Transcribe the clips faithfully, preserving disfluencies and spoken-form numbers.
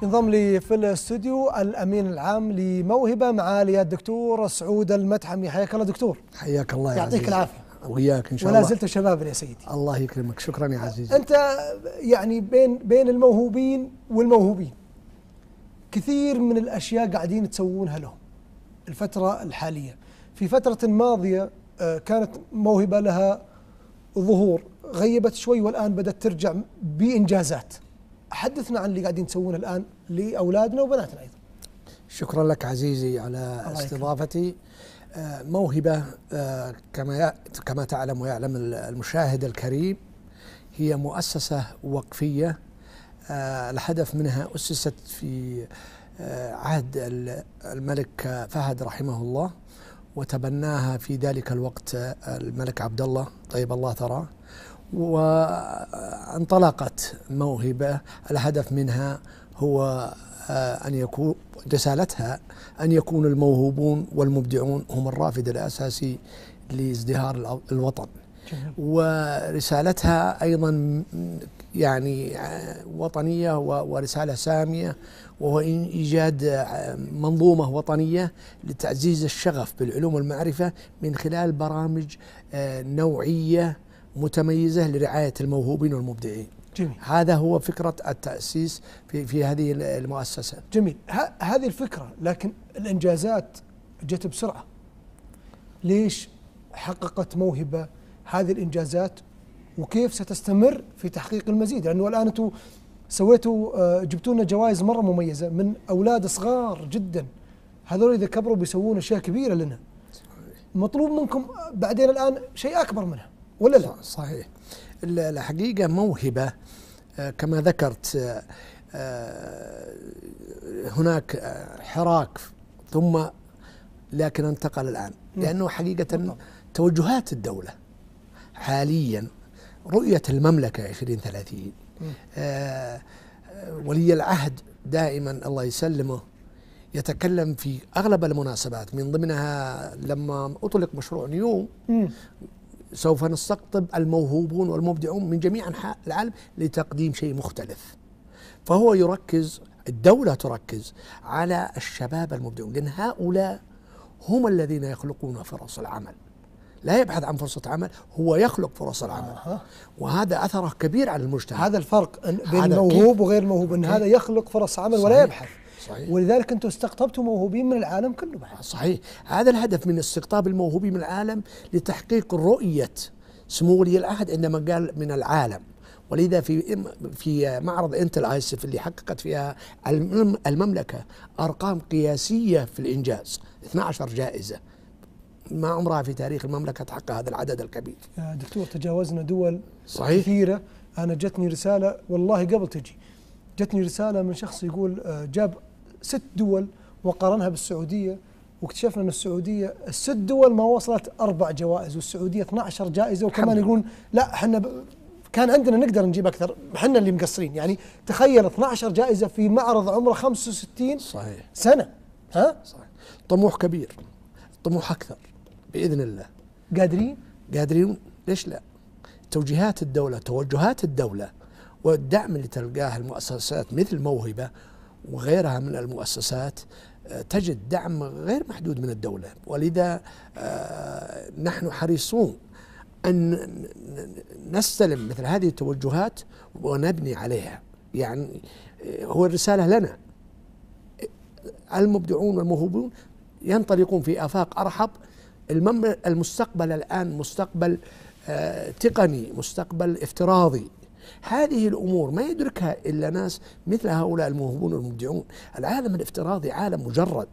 ينضم لي في الاستوديو الامين العام لموهبه معالي الدكتور سعود المتحمي. حياك الله دكتور. حياك الله يا عزيزي. يعطيك العافيه. وياك ان شاء ولا الله. زلت شبابا يا سيدي. الله يكرمك، شكرا يا عزيزي. انت يعني بين بين الموهوبين والموهوبين كثير من الاشياء قاعدين تسوونها لهم الفتره الحاليه. في فتره ماضيه كانت موهبه لها ظهور، غيبت شوي والان بدات ترجع بانجازات. حدثنا عن اللي قاعدين تسوونه الان لاولادنا وبناتنا ايضا. شكرا لك عزيزي على استضافتي. موهبه كما كما تعلم ويعلم المشاهد الكريم، هي مؤسسه وقفيه. الهدف منها اسست في عهد الملك فهد رحمه الله، وتبناها في ذلك الوقت الملك عبد الله طيب الله ثراه، وانطلقت موهبة. الهدف منها هو أن يكون رسالتها أن يكون الموهوبون والمبدعون هم الرافد الأساسي لازدهار الوطن. ورسالتها أيضا يعني وطنية ورسالة سامية، وهو إيجاد منظومة وطنية لتعزيز الشغف بالعلوم والمعرفة من خلال برامج نوعية متميزة لرعاية الموهوبين والمبدعين. جميل. هذا هو فكرة التأسيس في في هذه المؤسسة. جميل. هذه الفكرة، لكن الإنجازات جت بسرعة. ليش حققت موهبة هذه الإنجازات، وكيف ستستمر في تحقيق المزيد؟ لأنه الآن أنتم سويتوا جبتوا لنا جوائز مرة مميزة من أولاد صغار جدا، هذول إذا كبروا بيسوون أشياء كبيرة لنا. مطلوب منكم بعدين الآن شيء أكبر منها، ولا لا؟ صحيح. الحقيقة موهبة كما ذكرت، هناك حراك ثم لكن انتقل الآن، لأنه حقيقة توجهات الدولة حاليا رؤية المملكة عشرين ثلاثين. ولي العهد دائما الله يسلمه يتكلم في أغلب المناسبات، من ضمنها لما أطلق مشروع نيوم سوف نستقطب الموهوبون والمبدعون من جميع أنحاء العالم لتقديم شيء مختلف. فهو يركز، الدولة تركز على الشباب المبدعون، لأن هؤلاء هم الذين يخلقون فرص العمل. لا يبحث عن فرصة عمل، هو يخلق فرص العمل. آه. وهذا أثره كبير على المجتمع. هذا الفرق بين الموهوب وغير الموهوب، أن هذا يخلق فرص عمل صحيح. ولا يبحث. صحيح. ولذلك أنتم استقطبتوا موهوبين من العالم كله بعد. صحيح. هذا الهدف من استقطاب الموهوبين من العالم لتحقيق رؤية سمو ولي العهد عندما قال من العالم. ولذا في في معرض انتل ايسف اللي حققت فيها المملكة أرقام قياسية في الإنجاز، اثنتي عشرة جائزة، ما عمرها في تاريخ المملكة تحقق هذا العدد الكبير. يا دكتور تجاوزنا دول صحيح. كثيرة. أنا جتني رسالة والله قبل تجي، جتني رسالة من شخص يقول جاب ست دول وقارنها بالسعودية، واكتشفنا أن السعودية الست دول ما وصلت أربع جوائز، والسعودية اثنتي عشرة جائزة. وكمان يقولون لا احنا كان عندنا نقدر نجيب أكثر، احنا اللي مقصرين. يعني تخيل اثنتي عشرة جائزة في معرض عمره خمسة وستين صحيح. سنة. ها؟ صحيح. طموح كبير، طموح أكثر بإذن الله. قادرين؟ قادرين، ليش لا؟ توجيهات الدولة، توجهات الدولة والدعم اللي تلقاه المؤسسات مثل موهبة وغيرها من المؤسسات، تجد دعم غير محدود من الدولة. ولذا نحن حريصون أن نستلم مثل هذه التوجهات ونبني عليها. يعني هو الرسالة لنا، المبدعون والموهوبون ينطلقون في آفاق أرحب. المستقبل الآن مستقبل تقني، مستقبل افتراضي. هذه الأمور ما يدركها إلا ناس مثل هؤلاء الموهوبون والمبدعون. العالم الافتراضي عالم مجرد.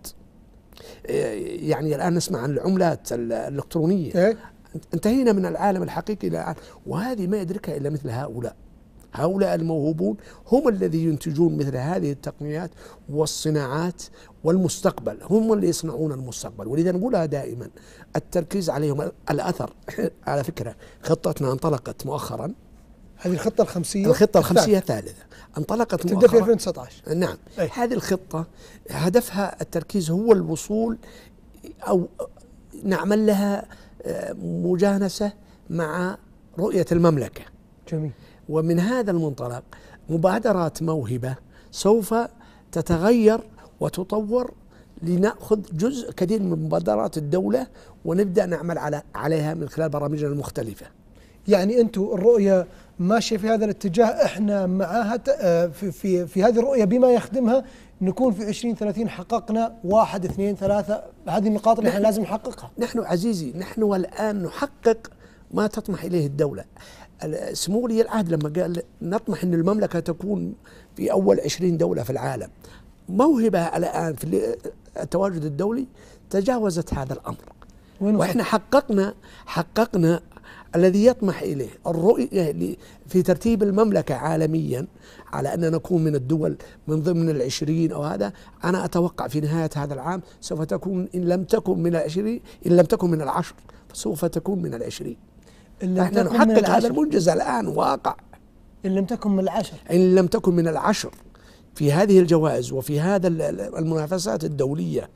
يعني الآن نسمع عن العملات الإلكترونية، انتهينا من العالم الحقيقي إلى العالم، وهذه ما يدركها إلا مثل هؤلاء. هؤلاء الموهوبون هم الذي ينتجون مثل هذه التقنيات والصناعات، والمستقبل هم اللي يصنعون المستقبل. ولذا نقولها دائما التركيز عليهم الأثر. على فكرة خطتنا انطلقت مؤخرا، هذه الخطة الخمسية الخطة الخمسية الثالثة انطلقت تبدأ في ألفين وتسعة عشر. نعم. أي. هذه الخطة هدفها التركيز، هو الوصول أو نعمل لها مجانسة مع رؤية المملكة. جميل. ومن هذا المنطلق مبادرات موهبة سوف تتغير وتطور لنأخذ جزء كثير من مبادرات الدولة ونبدأ نعمل على عليها من خلال برامجنا المختلفة. يعني أنتم الرؤية ماشية في هذا الاتجاه، إحنا معاها في, في, في هذه الرؤية بما يخدمها نكون في عشرين ثلاثين حققنا واحد اثنين ثلاثة، هذه النقاط اللي احنا لازم نحققها. نحن عزيزي نحن والآن نحقق ما تطمح إليه الدولة. سمو ولي العهد لما قال نطمح أن المملكة تكون في أول عشرين دولة في العالم، موهبة الآن في التواجد الدولي تجاوزت هذا الأمر، وإحنا حققنا حققنا الذي يطمح إليه الرؤية في ترتيب المملكة عالميا على أن نكون من الدول من ضمن العشرين أو هذا. أنا أتوقع في نهاية هذا العام سوف تكون إن لم تكن من العشرين إن لم تكن من العشر فسوف تكون من العشرين. احنا نحقق هذا المنجز الآن واقع. إن لم تكن من العشر إن لم تكن من العشر في هذه الجوائز وفي هذا المنافسات الدولية.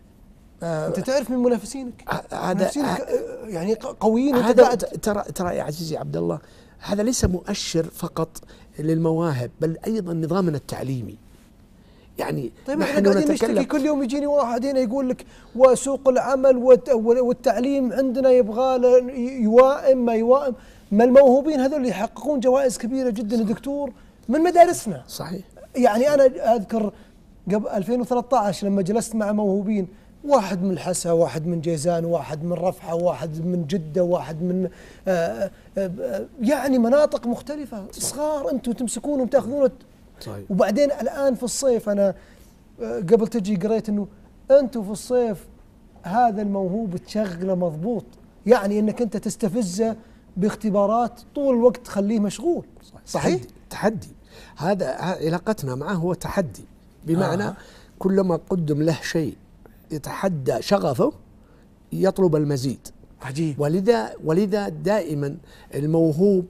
أنت تعرف من منافسينك، هذا منافسينك يعني قويين. هذا ترى ترى يا عزيزي عبد الله، هذا ليس مؤشر فقط للمواهب بل أيضا نظامنا التعليمي. يعني طيب نحن قاعدين نشتكي كل يوم يجيني واحد هنا يقول لك وسوق العمل والتعليم عندنا يبغى يوائم ما يوائم، ما الموهوبين هذول اللي يحققون جوائز كبيرة جدا يا دكتور من مدارسنا. صحيح. يعني أنا أذكر قبل ألفين وثلاثة عشر لما جلست مع موهوبين، واحد من الحسا، واحد من جيزان، واحد من رفحة، واحد من جدة، واحد من آآ آآ يعني مناطق مختلفة، صغار أنتم تمسكونهم تأخذون. صحيح. وبعدين الآن في الصيف أنا قبل تجي قريت أنه أنتم في الصيف هذا الموهوب تشغله مضبوط، يعني أنك أنت تستفزه باختبارات طول الوقت تخليه مشغول. صحيح؟ تحدي, تحدي. هذا علاقتنا معه هو تحدي، بمعنى آه. كلما قدم له شيء يتحدى شغفه يطلب المزيد. عجيب. ولذا ولذا دائما الموهوب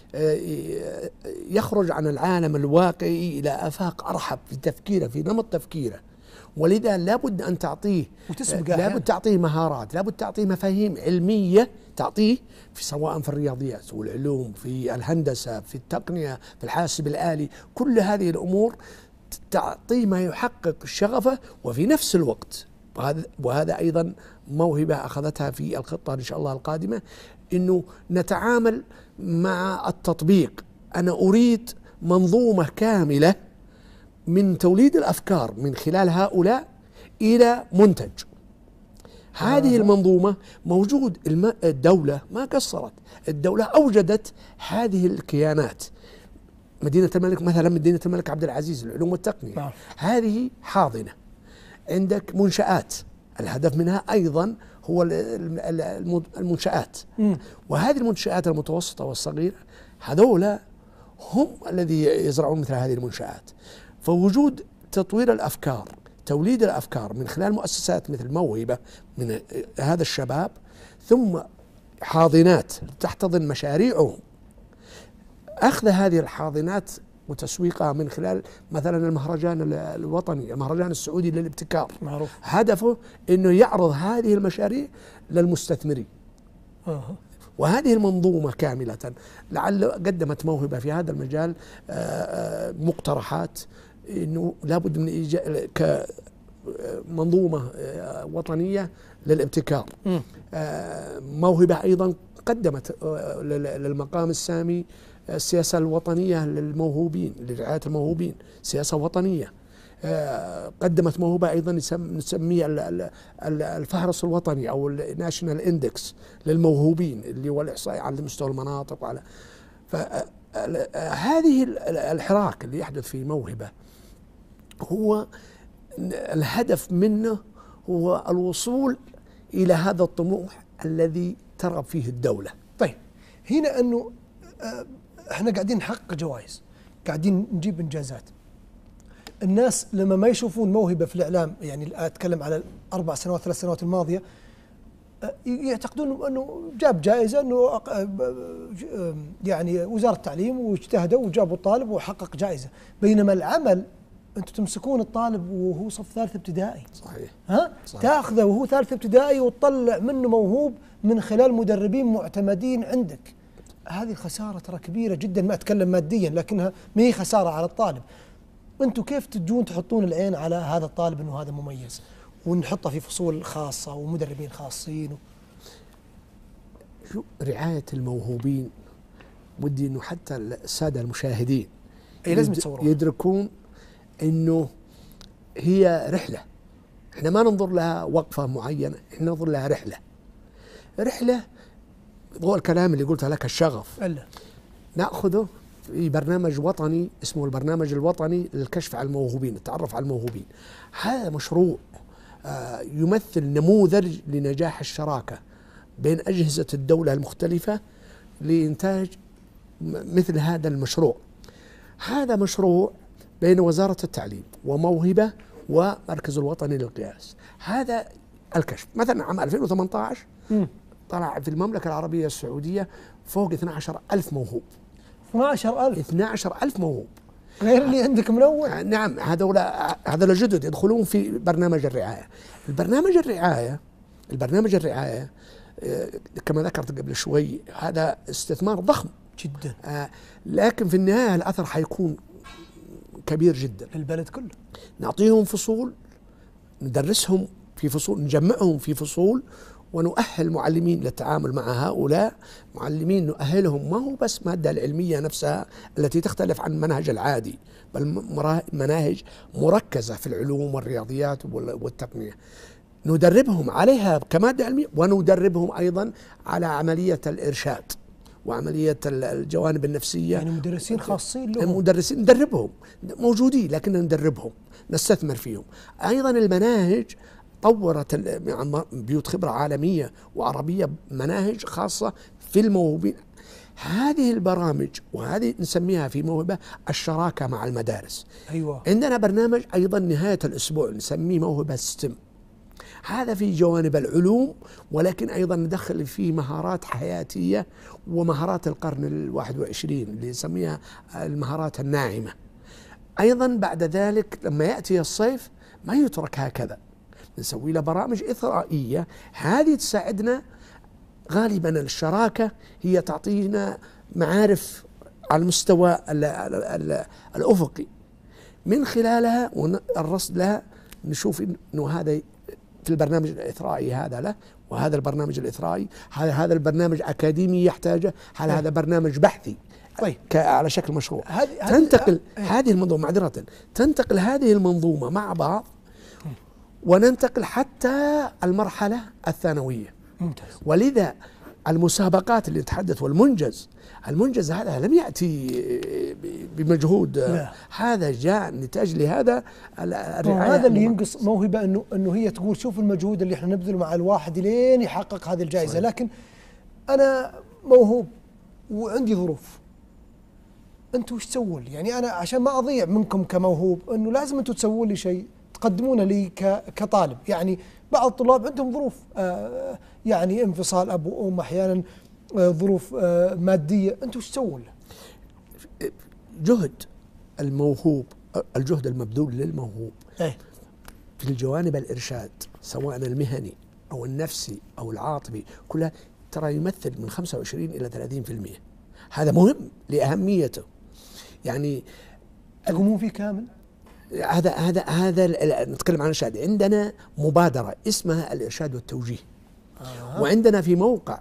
يخرج عن العالم الواقعي إلى آفاق أرحب في تفكيره في نمط تفكيره، ولذا لابد أن تعطيه لابد تعطيه مهارات، لابد تعطيه مفاهيم علمية تعطيه في سواء في الرياضيات والعلوم في الهندسة في التقنية في الحاسب الآلي، كل هذه الأمور تعطيه ما يحقق شغفه وفي نفس الوقت. وهذا وهذا أيضا موهبة أخذتها في الخطة إن شاء الله القادمة، إنه نتعامل مع التطبيق. أنا أريد منظومة كاملة من توليد الأفكار من خلال هؤلاء إلى منتج. هذه المنظومة موجود. الدولة ما قصرت، الدولة أوجدت هذه الكيانات. مدينة الملك مثلا، مدينة الملك عبد العزيز للعلوم والتقنية، هذه حاضنة. عندك منشآت، الهدف منها أيضا هو المنشآت، وهذه المنشآت المتوسطة والصغيرة هذولا هم الذي يزرعون مثل هذه المنشآت. فوجود تطوير الأفكار، توليد الأفكار من خلال مؤسسات مثل موهبة من هذا الشباب، ثم حاضنات تحتضن مشاريعهم، أخذ هذه الحاضنات وتسويقها من خلال مثلا المهرجان الوطني، المهرجان السعودي للابتكار، معروف. هدفه أنه يعرض هذه المشاريع للمستثمرين. أه. وهذه المنظومة كاملة لعل قدمت موهبة في هذا المجال مقترحات أنه لابد من إيجاد كمنظومة وطنية للابتكار. م. موهبة أيضا قدمت للمقام السامي السياسة الوطنية للموهوبين، لرعاية الموهوبين، سياسة وطنية. قدمت موهبة أيضا نسميه الفهرس الوطني أو الناشونال اندكس للموهوبين، اللي هو الإحصائي على مستوى المناطق. وعلى فهذه الحراك اللي يحدث في موهبة هو الهدف منه هو الوصول إلى هذا الطموح الذي ترغب فيه الدولة. طيب هنا أنه احنا قاعدين نحقق جوائز، قاعدين نجيب انجازات. الناس لما ما يشوفون موهبه في الاعلام، يعني اتكلم على الاربع سنوات ثلاث سنوات الماضيه، يعتقدون انه جاب جائزه، انه يعني وزاره التعليم واجتهدوا وجابوا الطالب وحقق جائزه، بينما العمل انتم تمسكون الطالب وهو صف ثالث ابتدائي. صحيح. ها؟ صحيح. تاخذه وهو ثالث ابتدائي وتطلع منه موهوب من خلال مدربين معتمدين عندك. هذه خسارة ترى كبيرة جدا، ما أتكلم ماديا لكنها ما هي خسارة على الطالب. انتم كيف تجون تحطون العين على هذا الطالب انه هذا مميز ونحطه في فصول خاصه ومدربين خاصين و... شو رعايه الموهوبين، ودي انه حتى الساده المشاهدين اي لازم يتصورون يدركون انه هي رحله، احنا ما ننظر لها وقفه معينه، احنا ننظر لها رحله. رحله ضوء الكلام اللي قلتها لك الشغف ألا. ناخذه في برنامج وطني اسمه البرنامج الوطني للكشف على الموهوبين، التعرف على الموهوبين. هذا مشروع يمثل نموذج لنجاح الشراكه بين اجهزه الدوله المختلفه لانتاج مثل هذا المشروع. هذا مشروع بين وزاره التعليم وموهبه ومركز الوطني للقياس. هذا الكشف مثلا عام ألفين وثمانية عشر م. طلع في المملكه العربيه السعوديه فوق اثني عشر ألف موهوب. اثني عشر ألف اثني عشر ألف موهوب غير اللي عندك من اول. نعم، هذول هذول جدد يدخلون في برنامج الرعايه. البرنامج الرعايه البرنامج الرعايه كما ذكرت قبل شوي هذا استثمار ضخم جدا، آه لكن في النهايه الاثر حيكون كبير جدا للبلد كله. نعطيهم فصول، ندرسهم في فصول، نجمعهم في فصول، ونؤهل معلمين للتعامل مع هؤلاء. معلمين نؤهلهم ما هو بس مادة العلمية نفسها التي تختلف عن المنهج العادي، بل مناهج مركزة في العلوم والرياضيات والتقنية ندربهم عليها كمادة علمية، وندربهم أيضا على عملية الإرشاد وعملية الجوانب النفسية. يعني مدرسين خاصين لهم، مدرسين ندربهم موجودين لكن ندربهم نستثمر فيهم. أيضا المناهج طورت بيوت خبرة عالمية وعربية مناهج خاصة في الموهوبين. هذه البرامج وهذه نسميها في موهبة الشراكة مع المدارس. أيوة. عندنا برنامج أيضا نهاية الأسبوع نسميه موهبة ستم. هذا في جوانب العلوم ولكن أيضا ندخل فيه مهارات حياتية ومهارات القرن الواحد وعشرين اللي نسميها المهارات الناعمة. أيضا بعد ذلك لما يأتي الصيف ما يترك هكذا، نسوي له برامج إثرائية. هذه تساعدنا غالبا الشراكة، هي تعطينا معارف على المستوى ال ال ال الأفقي، من خلالها والرصد لها نشوف إنه هذا في البرنامج الإثرائي هذا له، وهذا البرنامج الإثرائي هذا هذا البرنامج أكاديمي يحتاجه، هل هذا برنامج بحثي طيب على شكل مشروع. هذه تنتقل هذه المنظومة معذرة تنتقل هذه المنظومة مع بعض وننتقل حتى المرحلة الثانوية. ممتاز. ولذا المسابقات اللي نتحدث والمنجز المنجز هذا لم يأتي بمجهود، لا. هذا جاء نتاج لهذا الرعاية. هذا اللي ينقص موهبة انه انه هي تقول شوف المجهود اللي احنا نبذله مع الواحد لين يحقق هذه الجائزة. صحيح. لكن انا موهوب وعندي ظروف، انتم وش تسوون لي؟ يعني انا عشان ما اضيع منكم كموهوب انه لازم انتم تسوون لي شيء تقدمونه لي كطالب. يعني بعض الطلاب عندهم ظروف آه يعني انفصال اب وام، احيانا آه ظروف آه ماديه، انتم وش تسوون له؟ جهد الموهوب، الجهد المبذول للموهوب ايه؟ في الجوانب الارشاد سواء المهني او النفسي او العاطفي كلها ترى يمثل من خمسة وعشرين الى ثلاثين بالمئة. هذا مهم لأهميته. يعني تقومون فيه كامل؟ هذا هذا هذا نتكلم عن الإرشاد. عندنا مبادرة اسمها الإرشاد والتوجيه. آه. وعندنا في موقع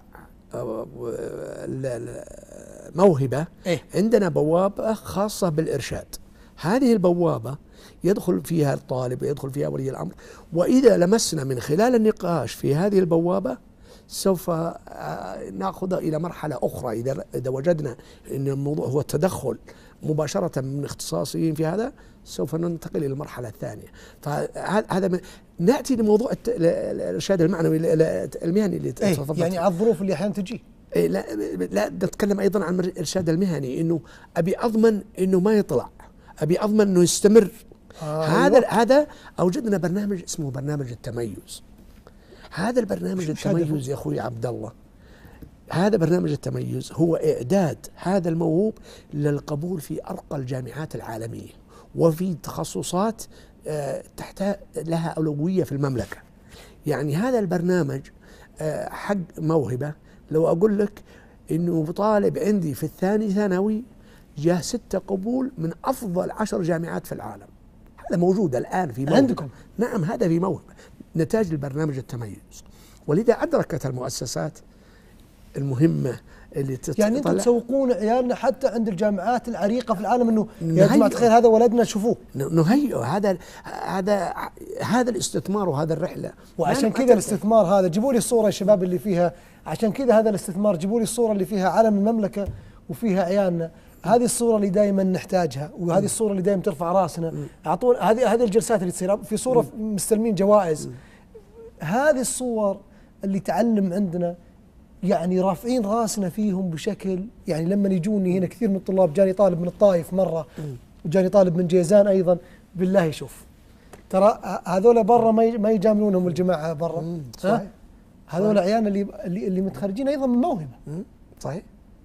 موهبة إيه؟ عندنا بوابة خاصة بالإرشاد. هذه البوابة يدخل فيها الطالب ويدخل فيها ولي الأمر، وإذا لمسنا من خلال النقاش في هذه البوابة سوف نأخذها إلى مرحلة أخرى. إذا إذا وجدنا أن الموضوع هو التدخل مباشرة من اختصاصيين في هذا سوف ننتقل إلى المرحلة الثانية. فهذا نأتي لموضوع الإرشاد المعنوي المهني اللي إيه؟ يعني على الظروف اللي أحيانا تجي. إيه لا لا نتكلم أيضا عن الإرشاد المهني، إنه أبي أضمن إنه ما يطلع، أبي أضمن إنه يستمر. آه هذا أيوة. هذا أوجدنا برنامج اسمه برنامج التميز. هذا البرنامج التميز يا أخوي عبد الله، هذا برنامج التميز هو إعداد هذا الموهوب للقبول في أرقى الجامعات العالمية وفي تخصصات تحتاج لها أولوية في المملكة. يعني هذا البرنامج حق موهبة، لو أقول لك إنه طالب عندي في الثاني ثانوي جاء ستة قبول من أفضل عشر جامعات في العالم. هذا موجود الآن في موهبة عندكم. نعم، هذا في موهبة نتاج البرنامج التميز. ولذا أدركت المؤسسات المهمة اللي تطلع. يعني انتم تسوقون عيالنا حتى عند الجامعات العريقة في العالم انه يا جماعة الخير هذا ولدنا شوفوه. نهيئه، هذا هذا هذا الاستثمار وهذا الرحلة. وعشان كذا الاستثمار هذا، جيبوا لي الصورة يا شباب اللي فيها، عشان كذا هذا الاستثمار جيبوا لي الصورة اللي فيها علم المملكة وفيها عيالنا. هذه الصورة اللي دائما نحتاجها، وهذه الصورة اللي دائما ترفع راسنا. اعطونا هذه هذه الجلسات اللي تصير في صورة مستلمين جوائز. هذه الصور اللي تعلم عندنا، يعني رافعين راسنا فيهم بشكل، يعني لما يجوني هنا كثير من الطلاب، جاني طالب من الطائف مرة وجاني طالب من جيزان أيضا، بالله شوف ترى هذول برا ما ما يجاملونهم الجماعة برا، صحيح. هذول عيالنا اللي اللي اللي متخرجين أيضا من موهبة، صحيح.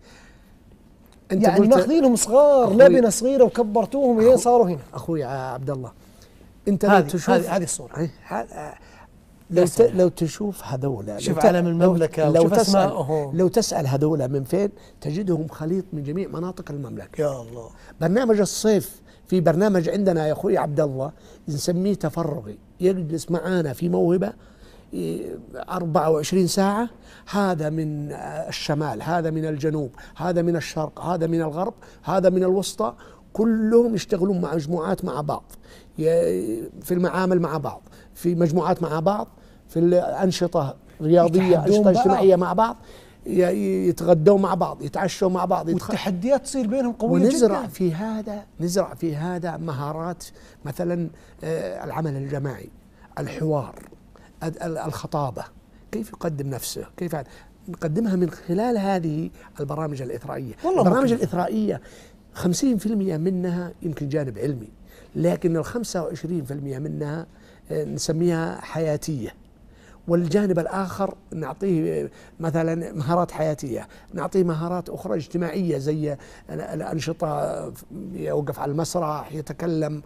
انت يعني ماخذينهم صغار، لبنه صغيره وكبرتوهم لين صاروا هنا. اخوي عبد الله، انت لو تشوف هذه الصوره، لو لو تشوف هذول، شوف علم المملكه، لو تسال لو تسال هذول من فين، تجدهم خليط من جميع مناطق المملكه. يا الله. برنامج الصيف، في برنامج عندنا يا اخوي عبد الله نسميه تفرغي، يجلس معانا في موهبه أربعة وعشرين ساعة، هذا من الشمال، هذا من الجنوب، هذا من الشرق، هذا من الغرب، هذا من الوسطى، كلهم يشتغلون مع مجموعات مع بعض، في المعامل مع بعض، في مجموعات مع بعض، في الأنشطة رياضية، أنشطة اجتماعية مع بعض، يتغدوا مع بعض، يتعشوا مع بعض، والتحديات تصير بينهم قوية ونزرع جدا. في هذا نزرع في هذا مهارات، مثلا العمل الجماعي، الحوار، الخطابة، كيف يقدم نفسه، كيف نقدمها من خلال هذه البرامج الإثرائية. البرامج الإثرائية خمسين في المئة منها يمكن جانب علمي، لكن الخمسة وعشرين في المئة منها نسميها حياتية، والجانب الآخر نعطيه مثلا مهارات حياتية، نعطيه مهارات أخرى اجتماعية زي الأنشطة، يوقف على المسرح، يتكلم،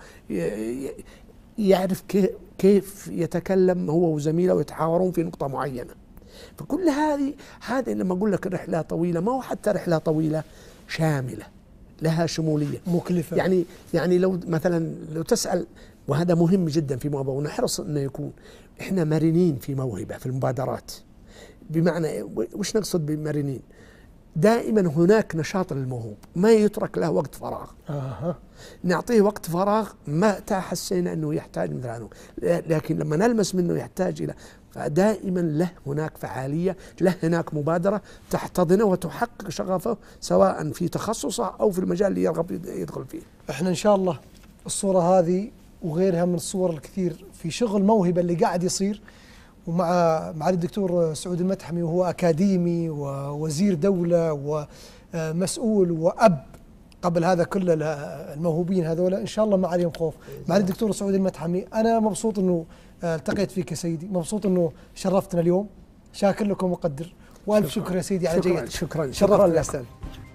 يعرف كيف يتكلم هو وزميله ويتحاورون في نقطة معينة. فكل هذه هذه لما أقول لك رحلة طويلة، ما هو حتى رحلة طويلة، شاملة لها شمولية مكلفة. يعني يعني لو مثلا لو تسأل، وهذا مهم جدا في موهبة، ونحرص أنه يكون إحنا مرنين في موهبة في المبادرات. بمعنى وش نقصد بمرنين؟ دائما هناك نشاط للموهوب، ما يترك له وقت فراغ. آه. نعطيه وقت فراغ متى حسينا أنه يحتاج مثل هذا، لكن لما نلمس منه يحتاج إلى، فدائما له هناك فعالية، له هناك مبادرة تحتضنه وتحقق شغفه، سواء في تخصصه أو في المجال اللي يرغب يدخل فيه. احنا إن شاء الله الصورة هذه وغيرها من الصور الكثير في شغل موهبة اللي قاعد يصير، ومع معالي الدكتور سعود المتحمي، وهو أكاديمي ووزير دولة ومسؤول وأب قبل هذا كل الموهوبين هذولا، إن شاء الله ما عليهم خوف. معالي الدكتور سعود المتحمي، أنا مبسوط أنه التقيت فيك يا سيدي، مبسوط أنه شرفتنا اليوم، شاكر لكم ومقدر، وألف شكر يا سيدي على جيد. شكرا شكرا, شرفتنا يا أستاذ.